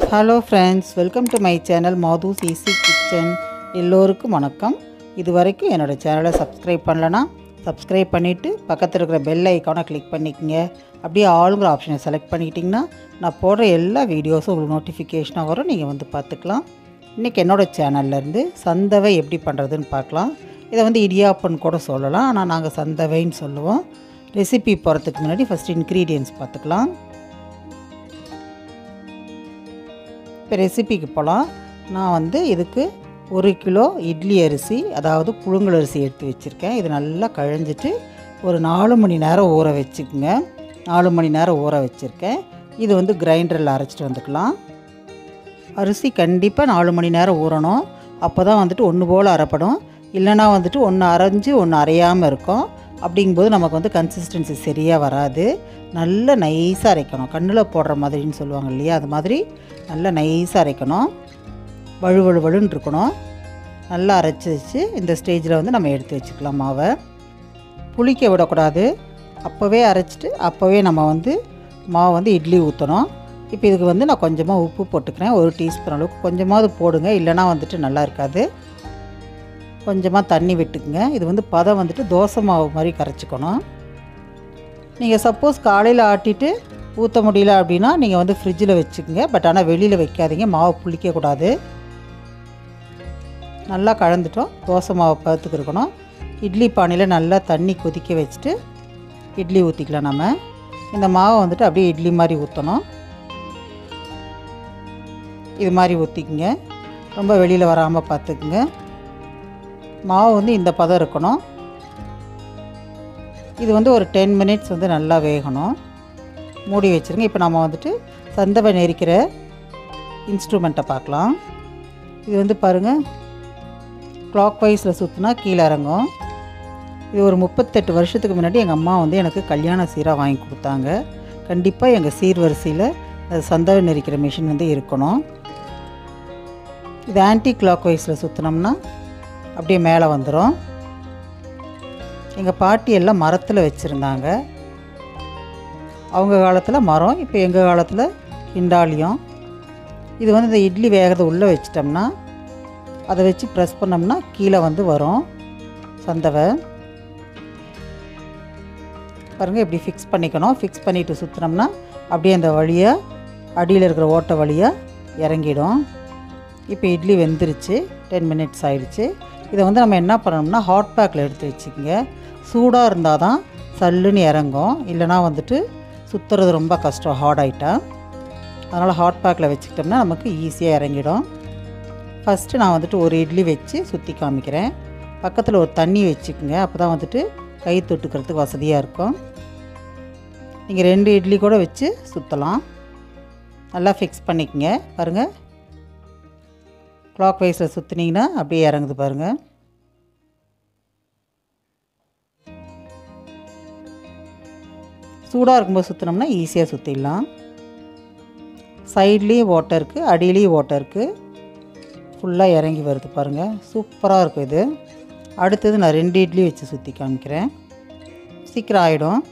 Hello friends, welcome to my channel Madhu's Easy Kitchen. எல்லோருக்கும் வணக்கம். இதுவரைக்கும் என்னோட சேனலை சப்ஸ்கிரைப் பண்ணலனா சப்ஸ்கிரைப் பண்ணிவிட்டு பக்கத்தில் இருக்கிற பெல் ஐக்கானை கிளிக் பண்ணிக்கங்க. அப்படியே ஆளுங்கிற ஆப்ஷனை செலக்ட் பண்ணிக்கிட்டிங்கன்னா நான் போடுற எல்லா வீடியோஸும் உங்களுக்கு நோட்டிஃபிகேஷனாக வரும், நீங்கள் வந்து பார்த்துக்கலாம். இன்றைக்கி என்னோடய சேனல்லேருந்து சந்தவை எப்படி பண்ணுறதுன்னு பார்க்கலாம். இதை வந்து இடியாப்பம் கூட சொல்லலாம், ஆனால் நாங்கள் சந்தவைன்னு சொல்லுவோம். ரெசிபி போகிறதுக்கு முன்னாடி ஃபஸ்ட் இன்க்ரீடியன்ட்ஸ் பார்த்துக்கலாம். இப்போ ரெசிபிக்கு போகலாம். நான் வந்து இதுக்கு 1 கிலோ இட்லி அரிசி, அதாவது புழுங்கல் அரிசி எடுத்து வச்சுருக்கேன். இது நல்லா கழிஞ்சிட்டு ஒரு 4 மணி நேரம் ஊற வச்சுக்குங்க. 4 மணி நேரம் ஊற வச்சுருக்கேன். இது வந்து கிரைண்டரில் அரைச்சிட்டு வந்துக்கலாம். அரிசி கண்டிப்பாக 4 மணி நேரம் ஊறணும். அப்போ தான் வந்துட்டு ஒன்று போல் அரைப்படும். இல்லைனா வந்துட்டு ஒன்று அரைஞ்சி ஒன்று அரையாமல் இருக்கும். அப்படிங்கும்போது நமக்கு வந்து கன்சிஸ்டன்சி சரியாக வராது. நல்ல நைஸாக அரைக்கணும். கண்ணில் போடுற மாதிரின்னு சொல்லுவாங்க இல்லையா, அது மாதிரி நல்லா நைஸாக அரைக்கணும். வழுவழுவழுன்னு இருக்கணும். நல்லா அரைச்சி வச்சு இந்த ஸ்டேஜில் வந்து நம்ம எடுத்து வச்சுக்கலாம். மாவை புளிக்க விடக்கூடாது. அப்போவே அரைச்சிட்டு அப்போவே நம்ம வந்து மாவை வந்து இட்லி ஊற்றணும். இப்போ இதுக்கு வந்து நான் கொஞ்சமாக உப்பு போட்டுக்கிறேன். 1 டீஸ்பூன் அளவுக்கு கொஞ்சமாவது போடுங்க, இல்லைனா வந்துட்டு நல்லா இருக்காது. கொஞ்சமாக தண்ணி விட்டுக்குங்க. இது வந்து பதம் வந்துட்டு தோசை மாவு மாதிரி கரைச்சிக்கணும். நீங்கள் சப்போஸ் காலையில் ஆட்டிட்டு ஊற்ற முடியல அப்படின்னா நீங்கள் வந்து ஃப்ரிட்ஜில் வச்சுக்கோங்க. பட் ஆனால் வெளியில் வைக்காதீங்க, மாவு புளிக்கக்கூடாது. நல்லா கலந்துட்டோம். தோசை மாவு பதத்துக்கு இருக்கணும். இட்லி பானையில் நல்லா தண்ணி கொதிக்க வச்சுட்டு இட்லி ஊற்றிக்கலாம். நம்ம இந்த மாவை வந்துட்டு அப்படியே இட்லி மாதிரி ஊற்றணும். இது மாதிரி ஊற்றிக்குங்க. ரொம்ப வெளியில் வராமல் பார்த்துக்குங்க. மாவு வந்து இந்த பதம் இருக்கணும். இது வந்து ஒரு 10 மினிட்ஸ் வந்து நல்லா வேகணும். மூடி வச்சுருங்க. இப்போ நம்ம வந்துட்டு சந்தவை நெரிக்கிற இன்ஸ்ட்ருமெண்ட்டை பார்க்கலாம். இது வந்து பாருங்கள், கிளாக் வைஸில் சுற்றினா கீழே இறங்கும். இது ஒரு 38 வருஷத்துக்கு முன்னாடி எங்கள் அம்மா வந்து எனக்கு கல்யாண சீராக வாங்கி கொடுத்தாங்க. கண்டிப்பாக எங்கள் சீர்வரிசையில் அது சந்தவை நெரிக்கிற மிஷின் வந்து இருக்கணும். இது ஆன்டி கிளாக் வைஸில் சுற்றினோம்னா அப்படியே மேலே வந்துடும். எங்கள் பாட்டி எல்லாம் மரத்தில் வச்சுருந்தாங்க. அவங்க காலத்தில் மரம், இப்போ எங்கள் காலத்தில் இண்டாலியம். இது வந்து இந்த இட்லி வேகிறத உள்ளே வச்சிட்டோம்னா அதை வச்சு ப்ரெஸ் பண்ணோம்னா கீழே வந்து வரும் சந்தவை. பாருங்கள், இப்படி ஃபிக்ஸ் பண்ணிக்கணும். ஃபிக்ஸ் பண்ணிவிட்டு சுற்றினோம்னா அப்படியே அந்த வழியாக அடியில் இருக்கிற ஓட்டை வழியாக இறங்கிடும். இப்போ இட்லி வெந்துருச்சு. 10 மினிட்ஸ் ஆகிடுச்சு. இதை வந்து நம்ம என்ன பண்ணணும்னா ஹாட் பேக்கில் எடுத்து வச்சுக்கோங்க. சூடாக இருந்தால் தான் சல்லுன்னு இறங்கும், இல்லைனா வந்துட்டு சுற்றுறது ரொம்ப கஷ்டம் ஹார்ட் ஆகிட்டா. அதனால் ஹாட் பேக்கில் வச்சுக்கிட்டோம்னா நமக்கு ஈஸியாக இறங்கிடும். ஃபஸ்ட்டு நான் வந்துட்டு ஒரு இட்லி வச்சு சுற்றி காமிக்கிறேன். பக்கத்தில் ஒரு தண்ணி வச்சுக்கோங்க. அப்போ தான் வந்துட்டு கை தொட்டுக்கிறதுக்கு வசதியாக இருக்கும். நீங்கள் 2 இட்லி கூட வச்சு சுற்றலாம். நல்லா ஃபிக்ஸ் பண்ணிக்கோங்க. பாருங்கள், கிளாக் வைஸில் சுற்றினீங்கன்னா அப்படியே இறங்குது பாருங்கள். சூடாக இருக்கும்போது சுற்றினோம்னா ஈஸியாக சுற்றிடலாம். சைட்லேயும் ஓட்டை இருக்குது, அடியிலையும் ஓட்டை இருக்குது. ஃபுல்லாக இறங்கி வருது பாருங்கள். சூப்பராக இருக்கும் இது. அடுத்தது நான் 2 இட்லி வச்சு சுற்றி காமிக்கிறேன். சீக்கிரம் ஆகிடும்.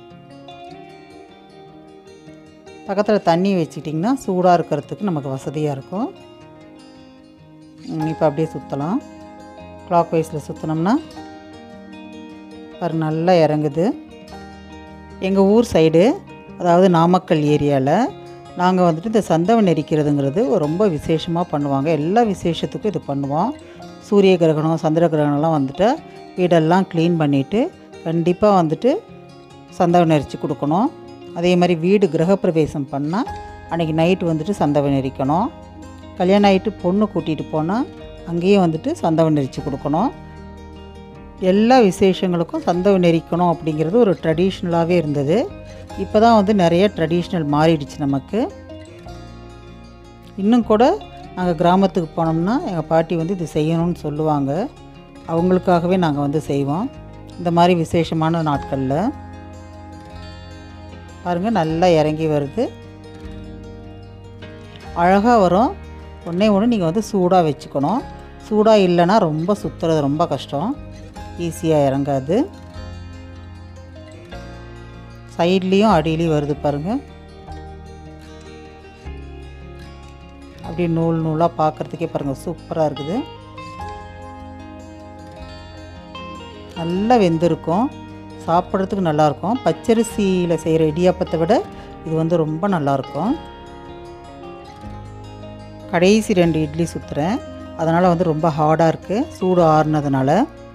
பக்கத்தில் தண்ணி வச்சுக்கிட்டிங்கன்னா சூடாக இருக்கிறதுக்கு நமக்கு வசதியாக இருக்கும். இப்போ அப்படியே சுற்றலாம். கிளாக் வைஸில் சுற்றினோம்னா பாருங்கள் நல்லா இறங்குது. எங்கள் ஊர் சைடு, அதாவது நாமக்கல் ஏரியாவில் நாங்கள் வந்துட்டு இந்த சந்தவை நெரிக்கிறதுங்கிறது ரொம்ப விசேஷமாக பண்ணுவாங்க. எல்லா விசேஷத்துக்கும் இது பண்ணுவோம். சூரிய கிரகணம், சந்திர கிரகணம்லாம் வந்துட்டு வீடெல்லாம் க்ளீன் பண்ணிவிட்டு கண்டிப்பாக வந்துட்டு சந்தவை நெரிச்சு கொடுக்கணும். அதே மாதிரி வீடு கிரகப்பிரவேசம் பண்ணால் அன்றைக்கி நைட்டு வந்துட்டு சந்தவை நெரிக்கணும். கல்யாணம் ஆகிட்டு பொண்ணு கூட்டிகிட்டு போனால் அங்கேயும் வந்துட்டு சந்தவை நெரிச்சு கொடுக்கணும். எல்லா விசேஷங்களுக்கும் சந்தவை நெரிக்கணும் அப்படிங்கிறது ஒரு ட்ரெடிஷ்னலாகவே இருந்தது. இப்போ தான் வந்து நிறைய ட்ரெடிஷ்னல் மாறிடுச்சு நமக்கு. இன்னும் கூட நாங்கள் கிராமத்துக்கு போனோம்னா எங்கள் பாட்டி வந்து இது செய்யணும்னு சொல்லுவாங்க. அவங்களுக்காகவே நாங்கள் வந்து செய்வோம் இந்த மாதிரி விசேஷமான நாட்களில். பாருங்கள் நல்லா இறங்கி வருது. அழகாக வரும். ஒன்றே ஒன்று நீங்கள் வந்து சூடாக வச்சுக்கணும். சூடாக இல்லைன்னா ரொம்ப சுற்றுறது ரொம்ப கஷ்டம், ஈஸியாக இறங்காது. சைட்லேயும் அடியிலையும் வருது பாருங்கள். அப்படியே நூல் நூலாக பார்க்குறதுக்கே பாருங்கள் சூப்பராக இருக்குது. நல்லா வெந்திருக்கும், சாப்பிட்றதுக்கு நல்லாயிருக்கும். பச்சரிசியில் செய்கிற இடியாப்பத்தை விட இது வந்து ரொம்ப நல்லாயிருக்கும். கடைசி 2 இட்லி சுற்றுறேன், அதனால் வந்து ரொம்ப ஹார்டாக இருக்குது. சூடு ஆறுனதுனால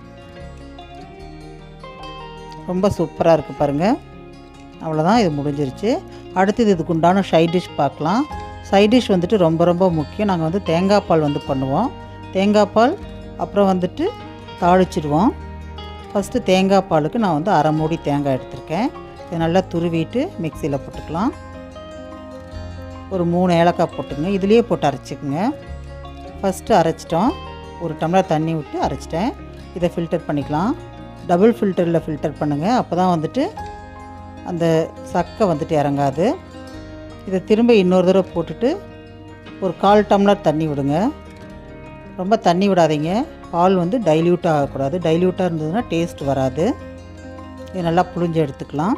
ரொம்ப சூப்பராக இருக்குது பாருங்கள். அவ்வளோதான், இது முடிஞ்சிருச்சு. அடுத்தது இதுக்கு உண்டான சைட் டிஷ் பார்க்கலாம். சைட் டிஷ் வந்துட்டு ரொம்ப ரொம்ப முக்கியம். நாங்கள் வந்து தேங்காய் பால் வந்து பண்ணுவோம். தேங்காய் பால் அப்புறம் வந்துட்டு தாளிச்சிடுவோம். ஃபஸ்ட்டு தேங்காய் பாலுக்கு நான் வந்து 1/2 மூடி தேங்காய் எடுத்திருக்கேன். இதை நல்லா துருவிட்டு மிக்சியில் போட்டுக்கலாம். ஒரு 3 ஏலக்காய் போட்டுங்க, இதுலேயே போட்டு அரைச்சிக்கோங்க. ஃபஸ்ட்டு அரைச்சிட்டோம், 1 டம்ளர் தண்ணி விட்டு அரைச்சிட்டேன். இதை ஃபில்டர் பண்ணிக்கலாம். டபுள் ஃபில்டரில் ஃபில்டர் பண்ணுங்கள், அப்போ தான் வந்துட்டு அந்த சக்கை வந்துட்டு இறங்காது. இதை திரும்ப இன்னொரு தடவை போட்டுட்டு ஒரு 1/4 டம்ளர் தண்ணி விடுங்க. ரொம்ப தண்ணி விடாதீங்க, பால் வந்து டைல்யூட் ஆகக்கூடாது. டைல்யூட்டாக இருந்ததுன்னா டேஸ்ட் வராது. இது நல்லா புழிஞ்சு எடுத்துக்கலாம்.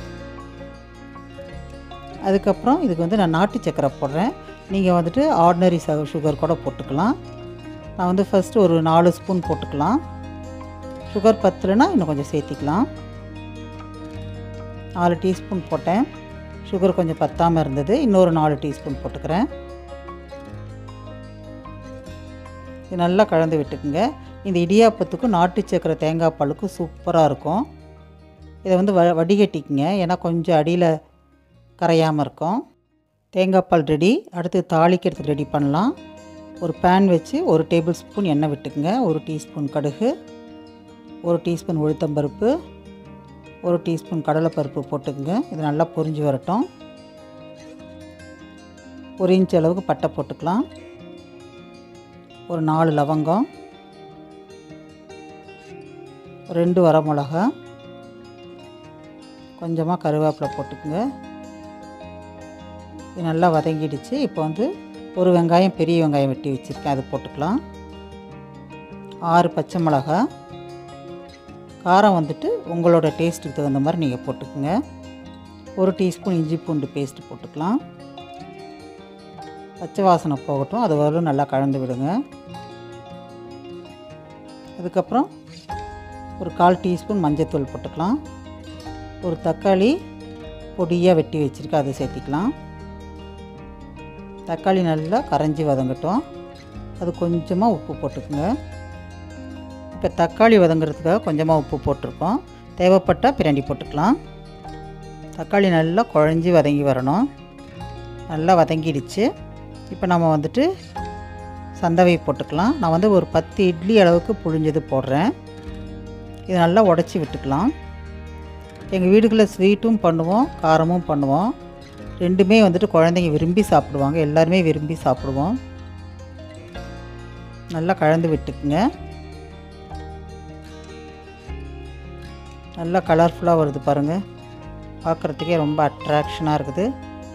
அதுக்கப்புறம் இதுக்கு வந்து நான் நாட்டு சக்கரை போடுறேன். நீங்கள் வந்துட்டு ஆர்டினரி சுகர் கூட போட்டுக்கலாம். நான் வந்து ஃபஸ்ட்டு ஒரு 4 ஸ்பூன் போட்டுக்கலாம். சுகர் பத்தலைன்னா இன்னும் கொஞ்சம் சேர்த்திக்கலாம். 4 டீஸ்பூன் போட்டேன். சுகர் கொஞ்சம் பத்தாமல் இருந்தது, இன்னொரு 4 டீஸ்பூன் போட்டுக்கிறேன். இது நல்லா கலந்து விட்டுக்குங்க. இந்த இடியாப்பத்துக்கும் நாட்டு சக்கரை தேங்காய் பாலுக்கும் சூப்பராக இருக்கும். இதை வந்து வடிகட்டிக்குங்க, ஏன்னா கொஞ்சம் அடியில் கரையாமல் இருக்கும். தேங்காய் பால் ரெடி. அடுத்து தாளிக்கிறதுக்கு ரெடி பண்ணலாம். ஒரு பேன் வச்சு 1 டேபிள் ஸ்பூன் எண்ணெய் விட்டுக்குங்க. 1 டீஸ்பூன் கடுகு, 1 டீஸ்பூன் உளுத்தம்பருப்பு, 1 டீஸ்பூன் கடலைப்பருப்பு போட்டுக்குங்க. இது நல்லா பொரிஞ்சு வரட்டும். 1 இன்ச் அளவுக்கு பட்டை போட்டுக்கலாம். ஒரு 4 லவங்கம், 2 வரமிளகா, கொஞ்சமாக கருவேப்பிலை போட்டுக்குங்க. இது நல்லா வதங்கிடுச்சு. இப்போ வந்து ஒரு வெங்காயம், பெரிய வெங்காயம் வெட்டி வச்சுருக்கேன், அது போட்டுக்கலாம். 6 பச்சை மிளகா. காரம் வந்துட்டு உங்களோட டேஸ்ட்டுக்கு தகுந்த மாதிரி நீங்கள் போட்டுக்குங்க. 1 டீஸ்பூன் இஞ்சி பூண்டு பேஸ்ட்டு போட்டுக்கலாம். பச்சை வாசனை போகட்டும், அது வரலும் நல்லா கலந்து விடுங்க. அதுக்கப்புறம் ஒரு 1/4 டீஸ்பூன் மஞ்சள்தூள் போட்டுக்கலாம். ஒரு தக்காளி பொடியாக வெட்டி வச்சுருக்கேன், அதை சேர்த்திக்கலாம். தக்காளி நல்லா கரைஞ்சி வதங்கட்டும். அது கொஞ்சமாக உப்பு போட்டுக்குங்க. இப்போ தக்காளி வதங்கிறதுக்காக கொஞ்சமாக உப்பு போட்டிருக்கோம், தேவைப்பட்டால் பிரண்டி போட்டுக்கலாம். தக்காளி நல்லா குழஞ்சி வதங்கி வரணும். நல்லா வதங்கிடுச்சு. இப்போ நம்ம வந்துட்டு சந்தவை போட்டுக்கலாம். நான் வந்து ஒரு 10 இட்லி அளவுக்கு புழிஞ்சது போடுறேன். இது நல்லா உடச்சி விட்டுக்கலாம். எங்கள் வீடுகளில் ஸ்வீட்டும் பண்ணுவோம், காரமும் பண்ணுவோம். ரெண்டுமே வந்துட்டு குழந்தைங்க விரும்பி சாப்பிடுவாங்க, எல்லாருமே விரும்பி சாப்பிடுவோம். நல்லா கலந்து விட்டுக்குங்க. நல்லா கலர்ஃபுல்லாக வருது பாருங்கள், பார்க்குறதுக்கே ரொம்ப அட்ராக்ஷனாக இருக்குது.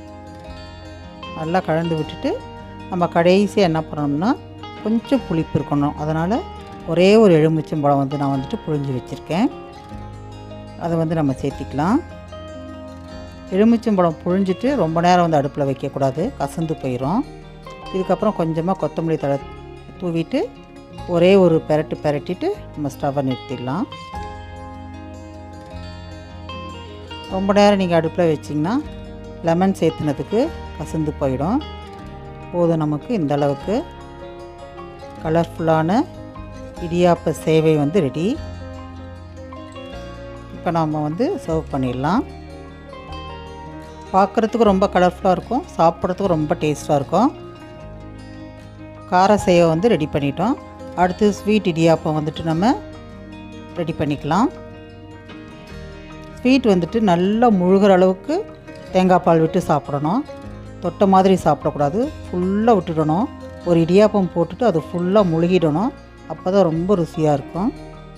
நல்லா கலந்து விட்டுட்டு நம்ம கடைசியாக என்ன பண்ணணும்னா கொஞ்சம் புளிப்பு இருக்கணும். அதனால் ஒரே ஒரு எலுமிச்சம்பழம் வந்து நான் வந்துட்டு புழிஞ்சு வச்சுருக்கேன், அதை வந்து நம்ம சேர்த்திக்கலாம். எலுமிச்சம்பழம் புழிஞ்சிட்டு ரொம்ப நேரம் வந்து அடுப்பில் வைக்கக்கூடாது, கசந்து போயிடும். இதுக்கப்புறம் கொஞ்சமாக கொத்தமல்லி தழை தூவிட்டு ஒரே ஒரு பெரட்டிட்டு நம்ம ஸ்டவ்வை நிறுத்திடலாம். ரொம்ப நேரம் நீங்கள் அடுப்பில் வச்சிங்கன்னா லெமன் சேர்த்துனதுக்கு கசந்து போயிடும். போதும், நமக்கு இந்த அளவுக்கு கலர்ஃபுல்லான இடியாப்ப சேவை வந்து ரெடி. இப்போ நாம் வந்து சர்வ் பண்ணிடலாம். பார்க்குறதுக்கு ரொம்ப கலர்ஃபுல்லாக இருக்கும், சாப்பிட்றதுக்கு ரொம்ப டேஸ்ட்டாக இருக்கும். கார சேவை வந்து ரெடி பண்ணிட்டோம். அடுத்து ஸ்வீட் இடியாப்பம் வந்துட்டு நம்ம ரெடி பண்ணிக்கலாம். ஸ்வீட் வந்துட்டு நல்லா முழுகிற அளவுக்கு தேங்காய் பால் விட்டு சாப்பிடணும். தொட்ட மாதிரி சாப்பிடக்கூடாது, ஃபுல்லாக விட்டுடணும். ஒரு இடியாப்பம் போட்டுட்டு அது ஃபுல்லாக முழுகிடணும், அப்போ தான் ரொம்ப ருசியாக இருக்கும்.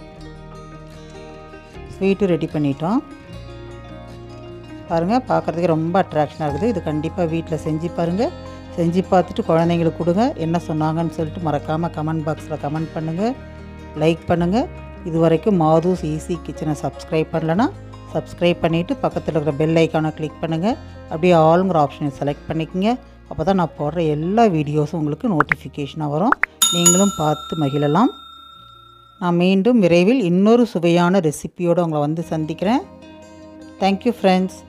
ஸ்வீட்டு ரெடி பண்ணிட்டோம். பாருங்கள், பார்க்குறதுக்கு ரொம்ப அட்ராக்ஷனாக இருக்குது. இது கண்டிப்பாக வீட்டில் செஞ்சு பாருங்கள். செஞ்சு பார்த்துட்டு குழந்தைங்களுக்கு கொடுங்க. என்ன சொன்னாங்கன்னு சொல்லிட்டு மறக்காமல் கமெண்ட் பாக்ஸில் கமெண்ட் பண்ணுங்கள், லைக் பண்ணுங்கள். இது வரைக்கும் மாதுஸ் ஈஸி கிச்சனை சப்ஸ்கிரைப் பண்ணலன்னா சப்ஸ்கிரைப் பண்ணிவிட்டு பக்கத்தில் இருக்கிற பெல் ஐக்கானை கிளிக் பண்ணுங்கள். அப்படியே ஆளுங்கிற ஆப்ஷனை செலக்ட் பண்ணிக்கோங்க. அப்போ தான் நான் போடுற எல்லா வீடியோஸும் உங்களுக்கு நோட்டிஃபிகேஷனாக வரும். நீங்களும் பார்த்து மகிழலாம். நான் மீண்டும் விரைவில் இன்னொரு சுவையான ரெசிபியோடு உங்களை வந்து சந்திக்கிறேன். Thank you friends.